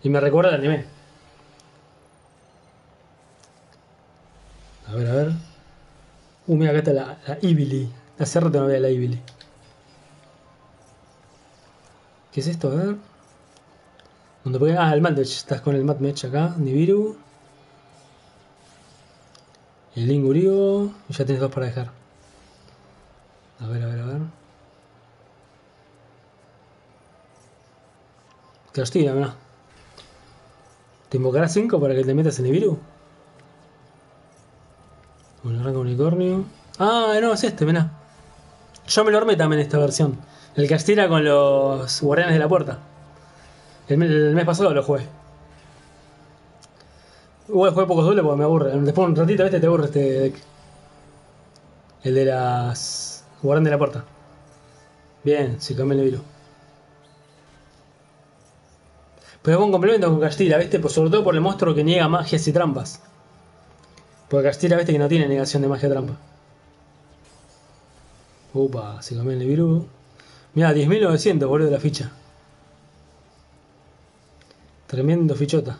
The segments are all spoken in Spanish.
Y me recuerda al anime. A ver, a ver. Mira, acá está la Ibili. Hace rato no veía la Ibili. ¿Qué es esto? A ver. ¿Dónde puede? Ah, el Matmech. Estás con el Matmech acá. Nibiru. El Lingurigo. Y ya tienes dos para dejar. A ver, a ver, a ver. Te los tira, mirá. ¿Te invocará 5 para que te metas en Nibiru? Un arranca unicornio. Ah, no, es este, mirá. Yo me lo armé también esta versión. El Castilla con los guardianes de la puerta. El mes pasado lo jugué. Jugué pocos duelos porque me aburre. Después un ratito te aburre este deck. El de las guardianes de la puerta. Bien, si cambié el virus. Pero con complemento con Castilla, ¿viste? Pues sobre todo por el monstruo que niega magias y trampas. Porque Castilla, ¿viste? Que no tiene negación de magia y trampa. Upa, si cambié el virus. Mirá, 10.900, boludo, de la ficha. Tremendo fichota.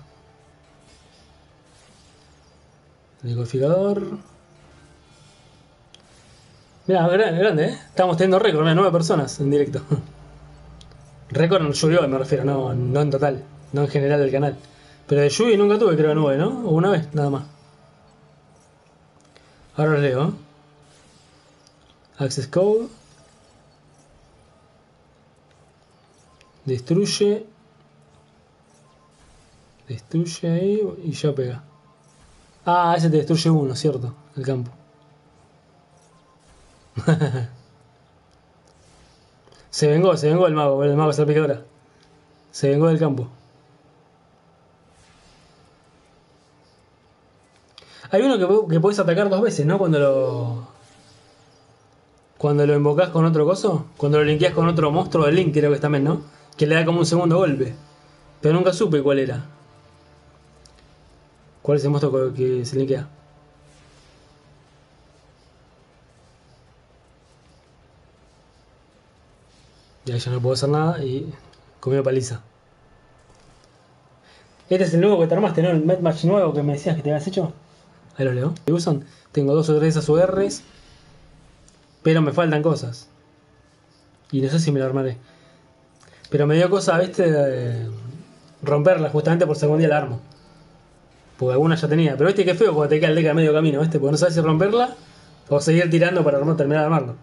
El codificador. Mirá, grande, Estamos teniendo récord, 9 personas en directo. Récord en Yu-Gi-Oh! Me refiero, no en total, no en general del canal. Pero de Yu-Gi nunca tuve, creo, 9, ¿no? O una vez, nada más. Ahora los leo. Access Code. Destruye. Destruye ahí y ya pega. Ah, ese te destruye uno, cierto, el campo. se vengó el mago salpicadora. Se vengó del campo. Hay uno que puedes atacar 2 veces, ¿no? Cuando lo invocás con otro coso. Cuando lo linkeás con otro monstruo del Link, creo que es también, ¿no? Que le da como un segundo golpe. Pero nunca supe cuál era. ¿Cuál es el monstruo que se linkea? Y ahí ya no puedo hacer nada y comió paliza. Este es el nuevo que te armaste, ¿no? El Match nuevo que me decías que te habías hecho. Ahí lo leo. ¿Te usan? Tengo 2 o 3 ASURs. Pero me faltan cosas. Y no sé si me lo armaré. Pero me dio cosa, ¿viste? Romperla justamente por segundo día la armo. Porque alguna ya tenía. Pero viste que feo cuando te queda el deck a medio camino, ¿viste? Porque no sabes si romperla o seguir tirando para terminar de armarlo.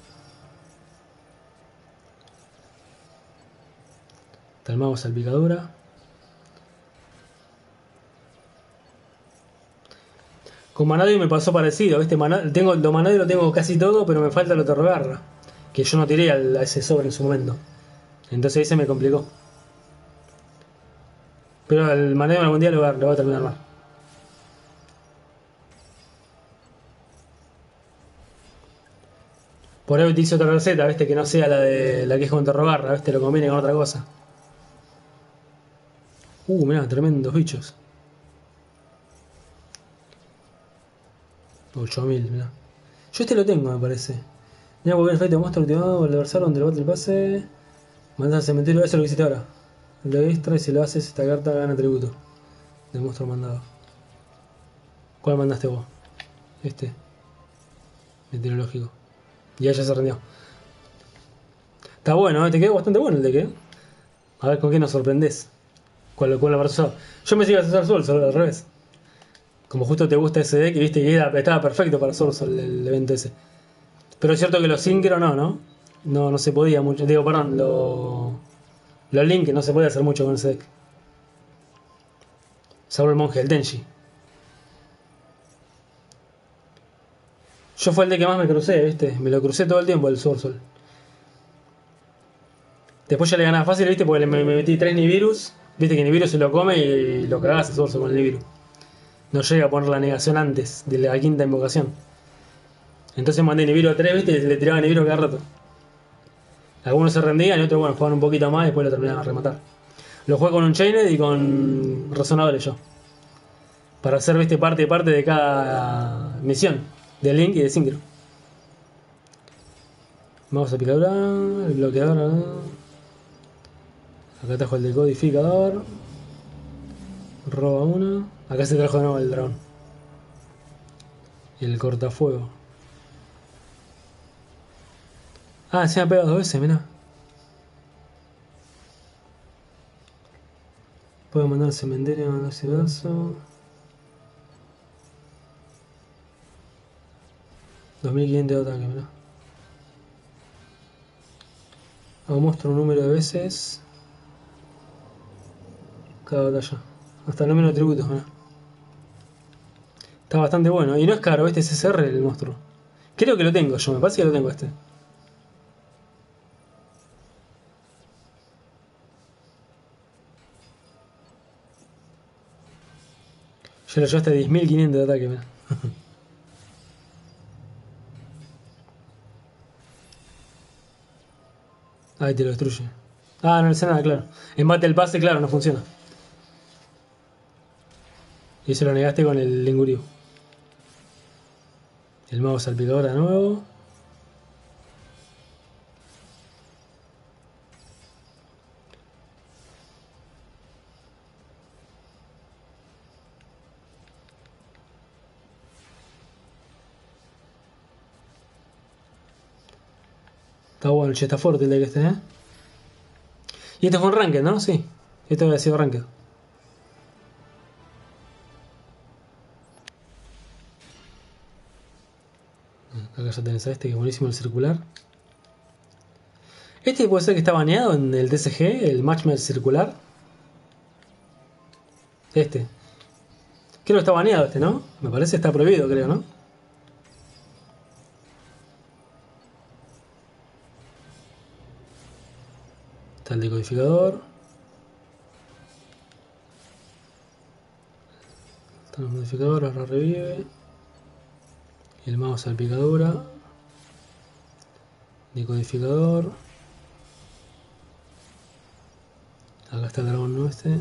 Armamos salpicadura. Con Manado me pasó parecido, ¿viste? Lo Manado lo tengo casi todo, pero me falta lo Terrogarra. Que yo no tiré a ese sobre en su momento. Entonces ahí se me complicó. Pero el Manado algún día lo va a terminar mal. Por ahí utilizo otra receta, ¿viste? Que no sea la que es con Terrogarra, ¿viste? Lo combine con otra cosa. Mirá, tremendos bichos. 8000, mirá. Yo este lo tengo, me parece. Mirá, volver el fight de monstruo ultimado al adversario donde el battle pase. Mandas al cementerio, eso es lo que hiciste ahora. Lo extra y si lo haces, esta carta gana tributo. De monstruo mandado. ¿Cuál mandaste vos? Este. Meteorológico. Y ya se rindió. Está bueno, te quedó bastante bueno el de que. A ver con qué nos sorprendés. ¿Cuál lo habrás usado? Yo me sigo a usar Sol, al revés. Como justo te gusta ese deck y viste que estaba perfecto para Sorsol el evento ese. Pero es cierto que los Synchro no. No se podía mucho. Digo, perdón, los Link no se podía hacer mucho con ese deck. Salvo el monje, el Tenji. Yo fue el deck que más me crucé, viste. Me lo crucé todo el tiempo el Sorsol. Después ya le ganaba fácil, viste, porque me metí 3 Nivirus. Viste que Nibiru se lo come y lo cagás a Sorsol con el Nibiru. No llega a poner la negación antes de la quinta invocación. Entonces mandé Nibiru a 3, viste, y le tiraba Nibiru cada rato. Algunos se rendían y otros, bueno, jugaban un poquito más y después lo terminaban a rematar. Lo jugué con un Chained y con resonadores yo. Para hacer, viste, parte de cada misión. De Link y de Synchro. Vamos a picadura, el bloqueador. Acá trajo el decodificador. Roba uno. Acá se trajo de nuevo el dragón. Y el cortafuego. Ah, se me ha pegado 2 veces, mirá. Puedo mandar al cementerio a ese vaso. 2500 de ataque, mirá. Hago monstruo un número de veces cada batalla. Hasta el número de tributos, mirá. Está bastante bueno. Y no es caro, este es SR el monstruo. Creo que lo tengo yo, me parece que lo tengo este. Yo lo llevo hasta 10.500 de ataque, mirá. Ahí te lo destruye. Ah, no le hace nada, claro. En Battle Pass, claro, no funciona. Y se lo negaste con el Linguriu. El mago salpicador de nuevo. Está bueno, che, está fuerte el deck este, ¿eh? Y este fue un ranked, ¿no? Sí. Este había sido ranked. Acá ya tenés a este, que es buenísimo el circular. Este puede ser que está baneado en el TCG, el Matchmaker circular. Este. Creo que está baneado este, ¿no? Me parece que está prohibido, creo, ¿no? Está el decodificador. Están los modificadores, ahora revive. Y el mago salpicadura. Decodificador. Acá está el dragón no este.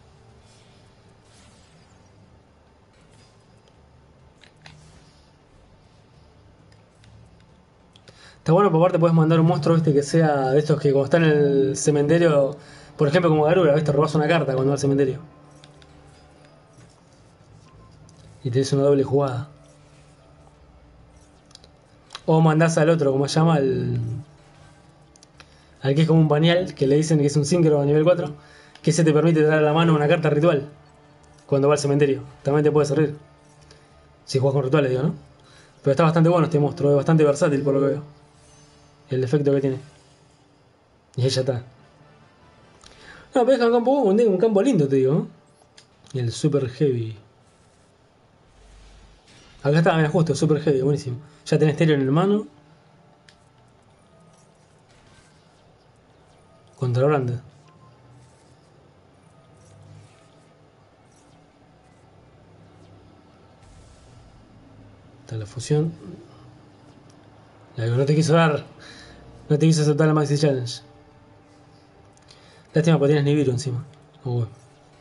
Está bueno, por aparte puedes mandar un monstruo, viste, que sea de estos que cuando está en el cementerio, por ejemplo como Garura, viste, robas una carta cuando va al cementerio. Y tenés una doble jugada. O mandás al otro, como se llama, al que es como un pañal, que le dicen que es un síncro a nivel 4, que se te permite traer a la mano una carta ritual cuando va al cementerio. También te puede servir. Si juegas con rituales, digo, ¿no? Pero está bastante bueno este monstruo, es bastante versátil por lo que veo. El efecto que tiene. Y ahí ya está. No, pero es un campo lindo, te digo. Y el Super Heavy. Acá está, mira, justo, Super Heavy, buenísimo. Ya tenés estéreo en el mano. Contra Brand. Está la fusión. La que no te quiso dar. No te quiso aceptar la Maxi Challenge. Lástima porque tienes Nibiru encima. Oh, bueno.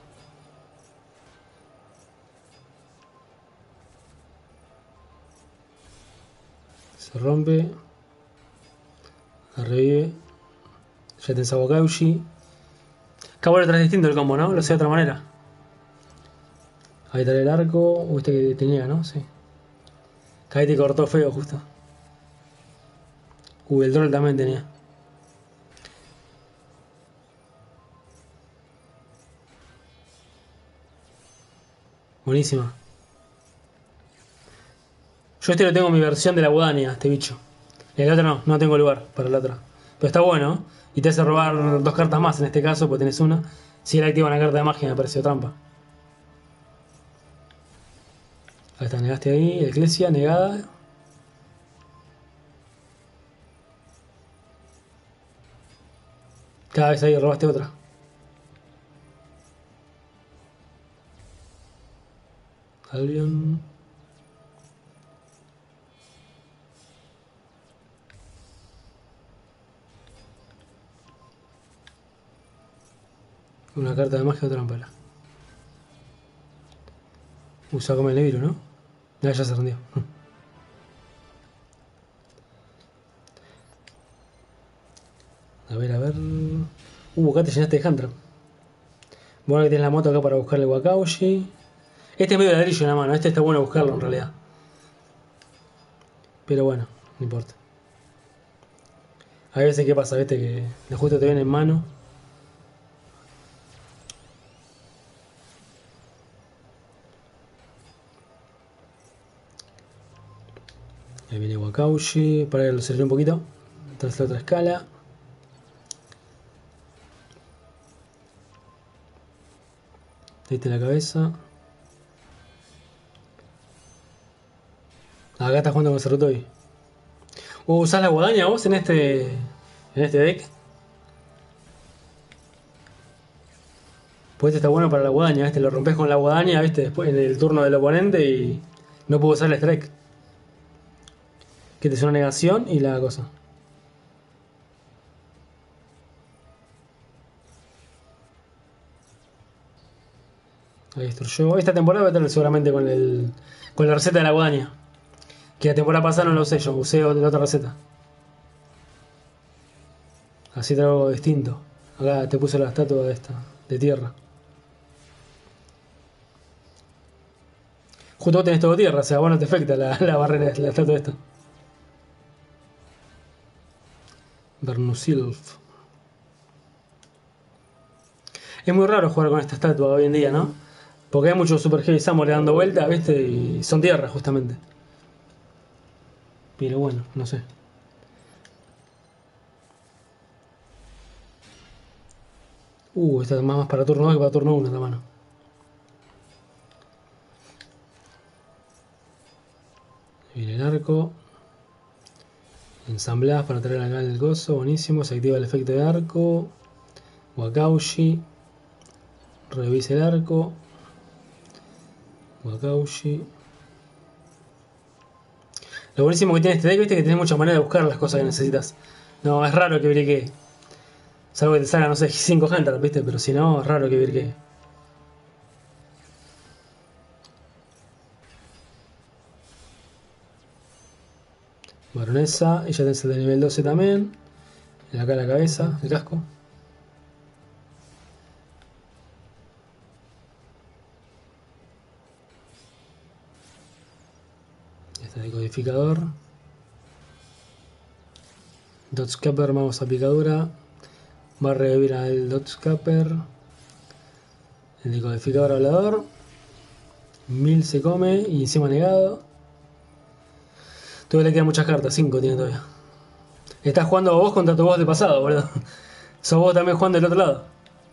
Se rompe. La revive. Ya tenés a Wakaushi. Acá vuelve atrás distinto el combo, ¿no? Lo sé de otra manera. Ahí está el arco. O este que tenía, ¿no? Sí. Acá ahí te cortó feo justo. El troll también tenía. Buenísima. Yo este lo tengo en mi versión de la Budania, este bicho. El otro no, no tengo lugar para el otro. Pero está bueno. Y te hace robar 2 cartas más en este caso, porque tenés una. Si él activa una carta de magia me pareció trampa. Ahí está, negaste ahí. Eclesia, negada. Cada vez ahí robaste otra. Albion. Una carta de magia, otra ampara. Usa como el Nibiru, ¿no? Ya se rendió. A ver, a ver. Acá te llenaste de Hunter. Bueno, que tienes la moto acá para buscarle Wakaushi. Este es medio ladrillo en la mano, este está bueno buscarlo en realidad. Pero bueno, no importa. Hay veces que pasa, viste, que justo te viene en mano. Ahí viene Wakaushi, para que lo acelere un poquito. Tras la otra escala. Te diste la cabeza. Acá estás jugando con Sarutobi. ¿Usás la guadaña vos en este deck? Pues este está bueno para la guadaña, ¿viste? Lo rompes con la guadaña, ¿viste? Después en el turno del oponente y no puedo usar el strike. Que te es una negación y la cosa. Ahí destruyó. Esta temporada voy a tener seguramente con la receta de la guadaña. Que la temporada pasada no lo usé yo, usé la otra receta. Así te algo distinto. Acá te puse la estatua de esta, de tierra. Justo vos tenés todo tierra, o sea, vos no te afecta la barrera, la estatua esta. Vernusilf. Es muy raro jugar con esta estatua hoy en día, ¿no? Porque hay muchos Super Heavy Samurai dando vuelta, ¿viste? Y son tierra, justamente. Pero bueno, no sé. Esta es más para turno 2 que para turno 1 la mano. Viene el arco. Ensambladas para traer acá el gozo. Buenísimo. Se activa el efecto de arco. Wakaushi. Revise el arco. Wakaushi. Lo buenísimo que tiene este deck, viste, que tenés muchas maneras de buscar las cosas que necesitas. No, es raro que briquee. Salvo que te salga, no sé, 5 Hunters, viste, pero si no, es raro que briquee. Baronesa, y ya tenés el de nivel 12 también. Y acá la cabeza, el casco. Este decodificador. Dotscapper, vamos a picadura. Va a revivir al Dotscapper. El decodificador hablador. 1000 se come y encima negado. Todavía le quedan muchas cartas, 5 tiene todavía. Estás jugando vos contra tu voz de pasado, boludo. Sos vos también jugando del otro lado.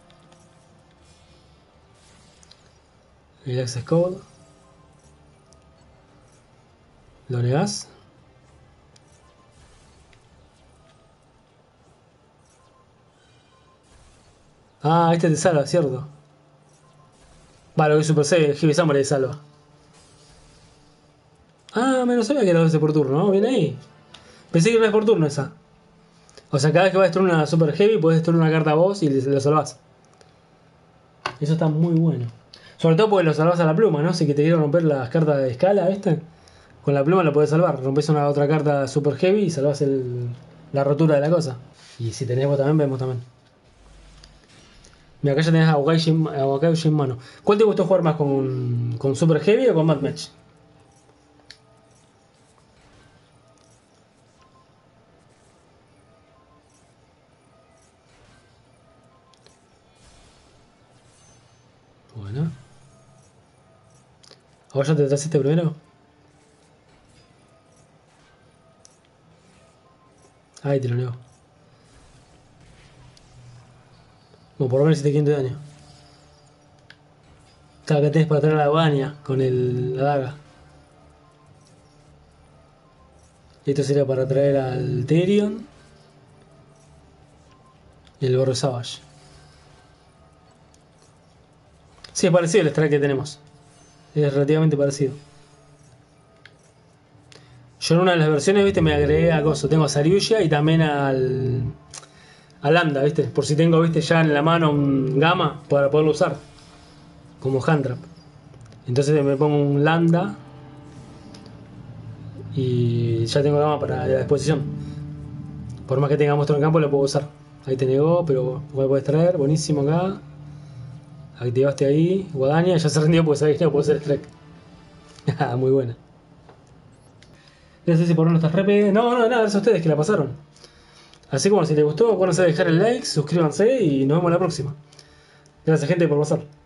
El Access Code. ¿Lo negás? Ah, este te salva, cierto. Va, lo que es Super Saiyan, Heavy Samurai te salva. Ah, menos sabía que era 12 por turno, ¿no? Viene ahí. Pensé que era 2 por turno esa. O sea, cada vez que vas a destruir una Super Heavy, puedes destruir una carta a vos y lo salvás. Eso está muy bueno. Sobre todo porque lo salvás a la pluma, ¿no? Si que te quiero romper las cartas de escala, ¿viste? Con la pluma lo podés salvar. Rompes una otra carta Super Heavy y salvás la rotura de la cosa. Y si tenés vos también, vemos también. Mira, acá ya tenés a Wakaushi en mano. ¿Cuál te gustó jugar más, con Super Heavy o con Mad Match? Bueno. ¿Ahora ya te trajiste primero? Ahí te lo niego. Bueno, por lo menos 700 de daño. Claro, que tenés para traer a la baña con la daga. Y esto sería para traer al Therion y el Borro Savage. Sí, es parecido el strike que tenemos. Es relativamente parecido. Yo en una de las versiones, viste, me agregué a Gozo. Tengo a Saryuya y también al Lambda, viste. Por si tengo, viste, ya en la mano un Gamma para poderlo usar. Como hand trap. Entonces me pongo un Lambda y ya tengo Gamma para la disposición. Por más que tenga monstruo en campo lo puedo usar. Ahí te negó, pero puedes traer. Buenísimo acá. Activaste ahí, Guadaña, ya se rindió porque sabía que no puedo hacer strike. Muy buena. No sé si por nuestras repes. No, nada, gracias a ustedes que la pasaron. Así como si les gustó, acuérdense de dejar el like, suscríbanse y nos vemos la próxima. Gracias gente por pasar.